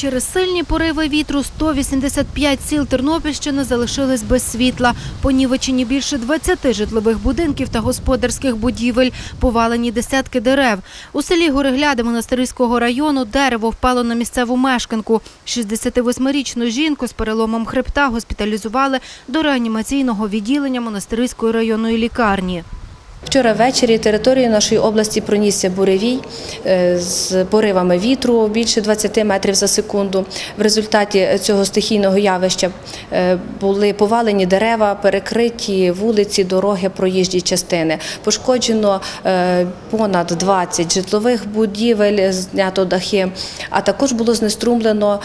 Через сильні пориви вітру 185 сіл Тернопільщини залишились без світла. Понівечені більше 20 житлових будинків та господарських будівель. Повалені десятки дерев. У селі Горегляди Монастирського району дерево впало на місцеву мешканку. 68-річну жінку з переломом хребта госпіталізували до реанімаційного відділення Монастирської районної лікарні. Вчора ввечері територією нашої області пронісся буревій з поривами вітру більше 20 метрів за секунду. В результаті цього стихійного явища були повалені дерева, перекриті вулиці, дороги, проїжджі частини. Пошкоджено понад 20 житлових будівель, знято дахи, а також було знеструмлено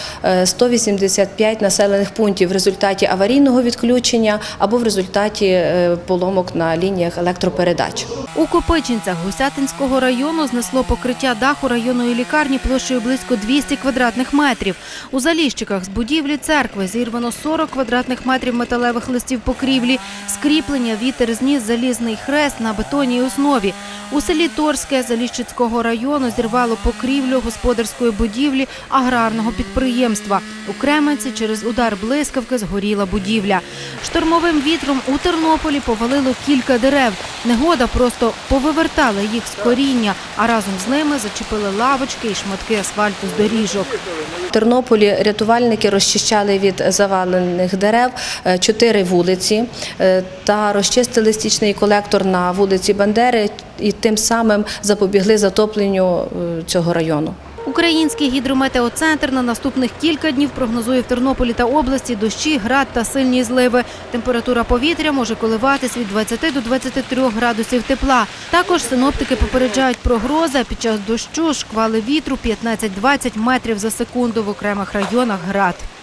185 населених пунктів в результаті аварійного відключення або в результаті поломок на лініях електропередач. У Копичинцях Гусятинського району знесло покриття даху районної лікарні площею близько 200 квадратних метрів. У Заліщиках з будівлі церкви зірвано 40 квадратних метрів металевих листів покрівлі. З кріплення вітер зніс залізний хрест на бетонній основі. У селі Торське Заліщицького району зірвало покрівлю господарської будівлі аграрного підприємства. У Кременці через удар блискавки згоріла будівля. Штормовим вітром у Тернополі повалило кілька дерев. Негода просто повивертала їх з коріння, а разом з ними зачепили лавочки і шматки асфальту з доріжок. В Тернополі рятувальники розчищали від завалених дерев 4 вулиці та розчистили стічний колектор на вулиці Бандери і тим самим запобігли затопленню цього району. Український гідрометеоцентр на наступних кілька днів прогнозує в Тернополі та області дощі, град та сильні зливи. Температура повітря може коливатись від 20 до 23 градусів тепла. Також синоптики попереджають про грози, а під час дощу шквали вітру 15-20 метрів за секунду, в окремих районах град.